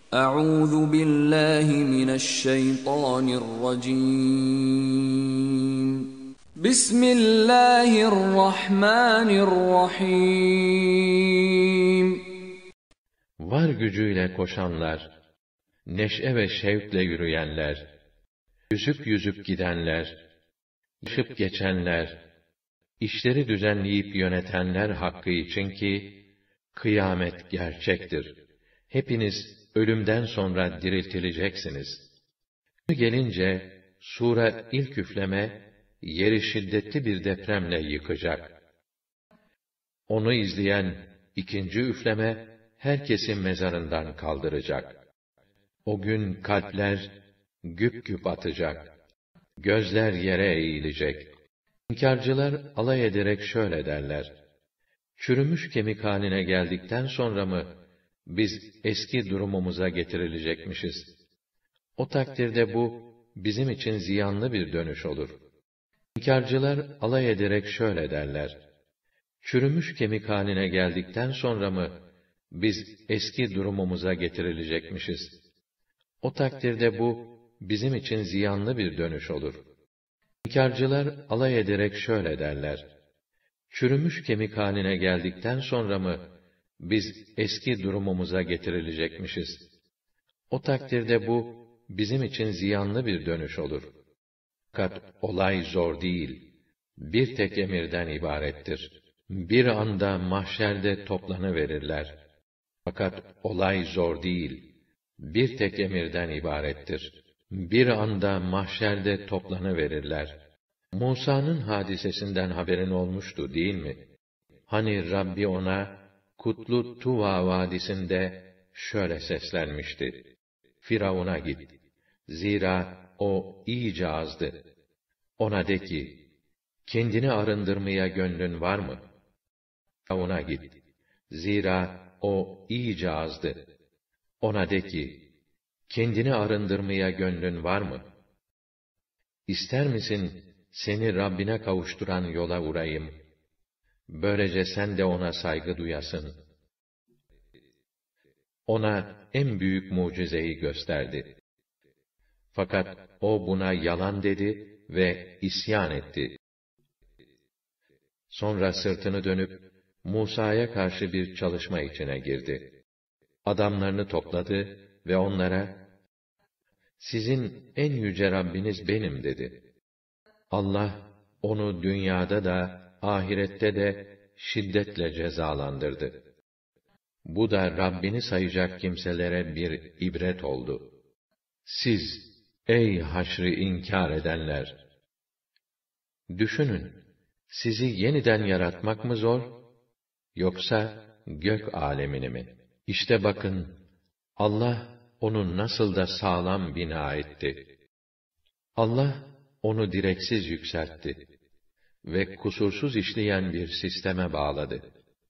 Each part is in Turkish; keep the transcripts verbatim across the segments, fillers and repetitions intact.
Euzu billahi mineşşeytanirracim. Bismillahirrahmanirrahim. Var gücüyle koşanlar, neşe ve şevkle yürüyenler, yüzüp yüzüp gidenler, yaşıp geçenler, işleri düzenleyip yönetenler hakkı için ki, kıyamet gerçektir. Hepiniz ölümden sonra diriltileceksiniz. Gelince, sure ilk üfleme, yeri şiddetli bir depremle yıkacak. Onu izleyen ikinci üfleme, herkesi mezarından kaldıracak. O gün kalpler güp güp atacak. Gözler yere eğilecek. İnkarcılar alay ederek şöyle derler: çürümüş kemik haline geldikten sonra mı biz eski durumumuza getirilecekmişiz? O takdirde bu bizim için ziyanlı bir dönüş olur. İnkarcılar alay ederek şöyle derler: çürümüş kemik haline geldikten sonra mı biz eski durumumuza getirilecekmişiz? O takdirde bu bizim için ziyanlı bir dönüş olur. İnkarcılar alay ederek şöyle derler: çürümüş kemik haline geldikten sonra mı biz eski durumumuza getirilecekmişiz? O takdirde bu bizim için ziyanlı bir dönüş olur. Fakat olay zor değil, bir tek emirden ibarettir. Bir anda mahşerde toplanıverirler. Fakat olay zor değil, bir tek emirden ibarettir. Bir anda mahşerde toplanıverirler. Musa'nın hadisesinden haberin olmuştu değil mi? Hani Rabbi ona, Kutlu Tuva vadisinde şöyle seslenmişti: Firavun'a git. Zira o iyice azdı. Ona de ki, kendini arındırmaya gönlün var mı? Firavun'a git. Zira o iyice azdı. Ona de ki, kendini arındırmaya gönlün var mı? İster misin seni Rabbine kavuşturan yola vurayım? Böylece sen de ona saygı duyasın. Ona en büyük mucizeyi gösterdi. Fakat o buna yalan dedi ve isyan etti. Sonra sırtını dönüp Musa'ya karşı bir çalışma içine girdi. Adamlarını topladı ve onlara, sizin en yüce Rabbiniz benim dedi. Allah onu dünyada da ahirette de şiddetle cezalandırdı. Bu da Rabbini sayacak kimselere bir ibret oldu. Siz, ey haşrı inkar edenler! Düşünün, sizi yeniden yaratmak mı zor, yoksa gök alemini mi? İşte bakın, Allah onu nasıl da sağlam bina etti. Allah onu direksiz yükseltti ve kusursuz işleyen bir sisteme bağladı.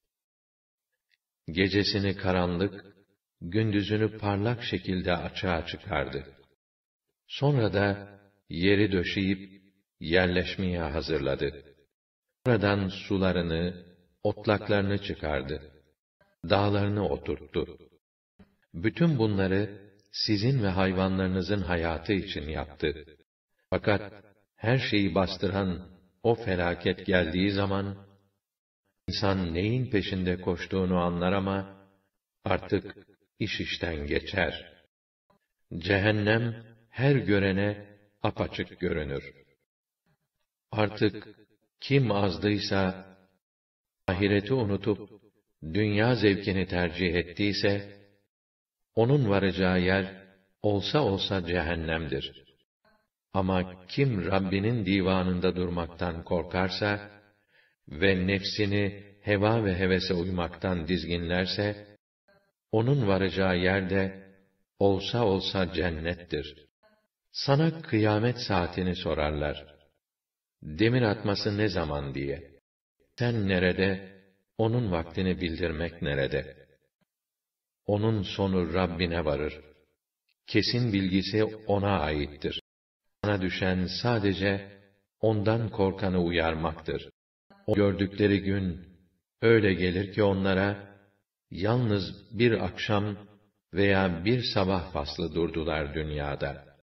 Gecesini karanlık, gündüzünü parlak şekilde açığa çıkardı. Sonra da yeri döşeyip yerleşmeye hazırladı. Oradan sularını, otlaklarını çıkardı. Dağlarını oturttu. Bütün bunları sizin ve hayvanlarınızın hayatı için yaptı. Fakat her şeyi bastıran o felaket geldiği zaman, insan neyin peşinde koştuğunu anlar ama, artık iş işten geçer. Cehennem, her görene apaçık görünür. Artık kim azdıysa, ahireti unutup, dünya zevkini tercih ettiyse, onun varacağı yer, olsa olsa cehennemdir. Ama kim Rabbinin divanında durmaktan korkarsa ve nefsini heva ve hevese uymaktan dizginlerse, onun varacağı yerde olsa olsa cennettir. Sana kıyamet saatini sorarlar. Demir atması ne zaman diye. Sen nerede, onun vaktini bildirmek nerede? Onun sonu Rabbine varır. Kesin bilgisi ona aittir. Sana düşen sadece ondan korkanı uyarmaktır. O gördükleri gün öyle gelir ki onlara yalnız bir akşam veya bir sabah faslı durdular dünyada.